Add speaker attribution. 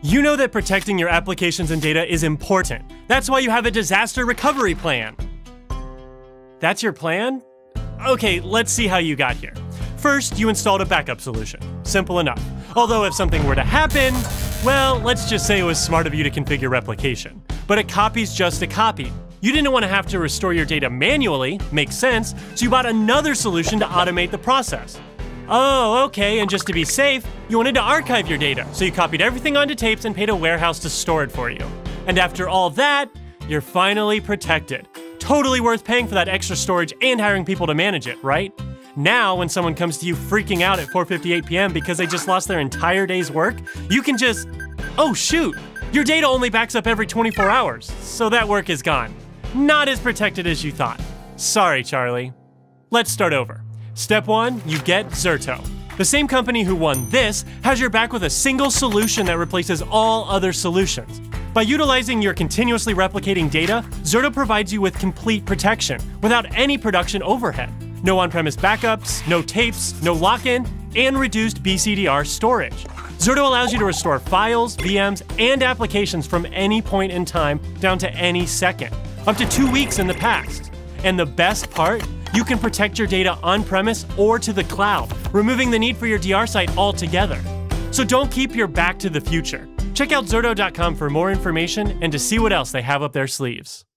Speaker 1: You know that protecting your applications and data is important. That's why you have a disaster recovery plan. That's your plan? Okay, let's see how you got here. First, you installed a backup solution. Simple enough. Although if something were to happen, well, let's just say it was smart of you to configure replication. But a copy's just a copy. You didn't want to have to restore your data manually, makes sense, so you bought another solution to automate the process. Oh, okay, and just to be safe, you wanted to archive your data, so you copied everything onto tapes and paid a warehouse to store it for you. And after all that, you're finally protected. Totally worth paying for that extra storage and hiring people to manage it, right? Now, when someone comes to you freaking out at 4:58 p.m. because they just lost their entire day's work, you can just, oh shoot, your data only backs up every 24 hours, so that work is gone. Not as protected as you thought. Sorry, Charlie. Let's start over. Step 1, you get Zerto. The same company who won this has your back with a single solution that replaces all other solutions. By utilizing your continuously replicating data, Zerto provides you with complete protection without any production overhead. No on-premise backups, no tapes, no lock-in, and reduced BCDR storage. Zerto allows you to restore files, VMs, and applications from any point in time down to any second, up to 2 weeks in the past. And the best part? You can protect your data on-premise or to the cloud, removing the need for your DR site altogether. So don't keep your back to the future. Check out Zerto.com for more information and to see what else they have up their sleeves.